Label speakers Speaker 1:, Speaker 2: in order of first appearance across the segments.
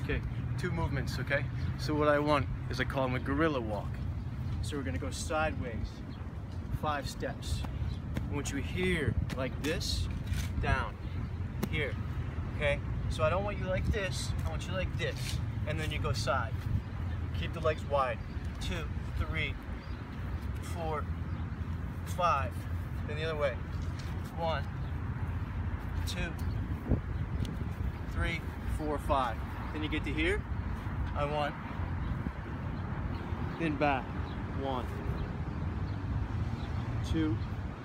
Speaker 1: Okay, 2 movements, okay? So what I want is, I call them a gorilla walk. So we're gonna go sideways, 5 steps. I want you here, like this, down, here, okay? So I don't want you like this, I want you like this, and then you go side. Keep the legs wide. 2, 3, 4, 5. Then the other way. 1, 2, 3, 4, 5. Then you get to here. I want. Then back. 1, 2,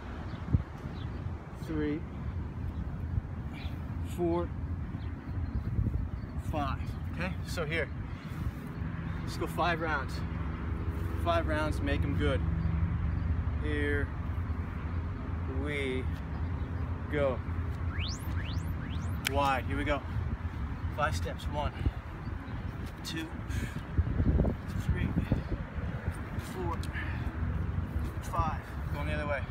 Speaker 1: 3, 4, 5. Okay? So here. Let's go 5 rounds. 5 rounds, make them good. Here we go. Wide, here we go. 5 steps, 1, 2, 3, 4, 5. Going the other way.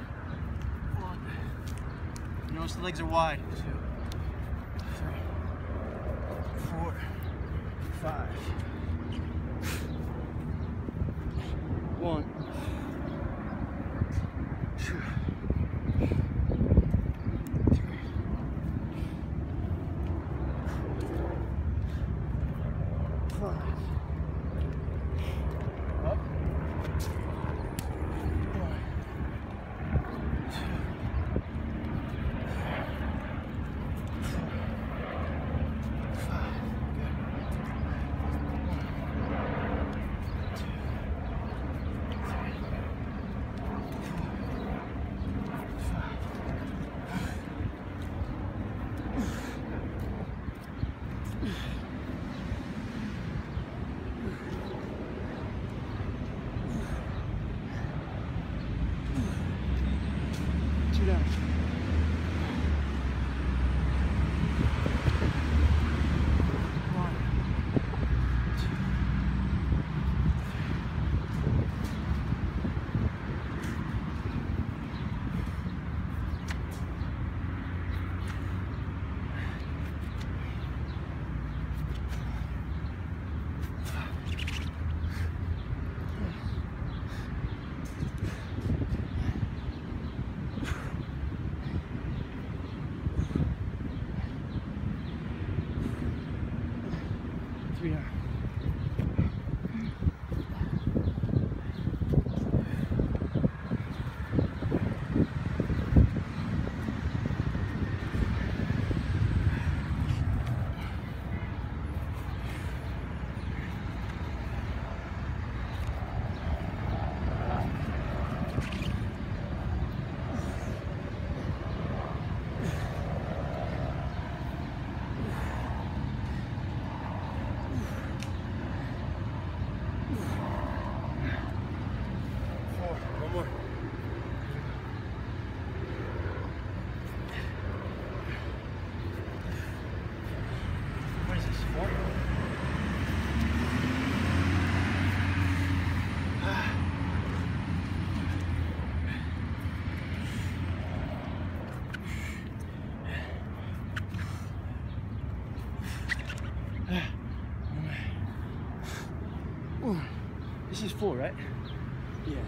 Speaker 1: 1. Notice the legs are wide. 2, 3, 4, 5. 1, 2, 3, 4, 5. Up. 1, 2, 5. Down. Yeah. What is this, 4? This is 4, right? Yeah.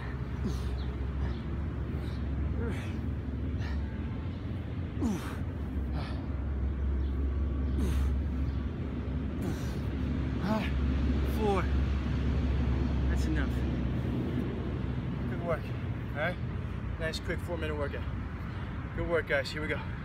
Speaker 1: Four. That's enough. Good work. All right? Nice quick 4-minute workout. Good work, guys. Here we go.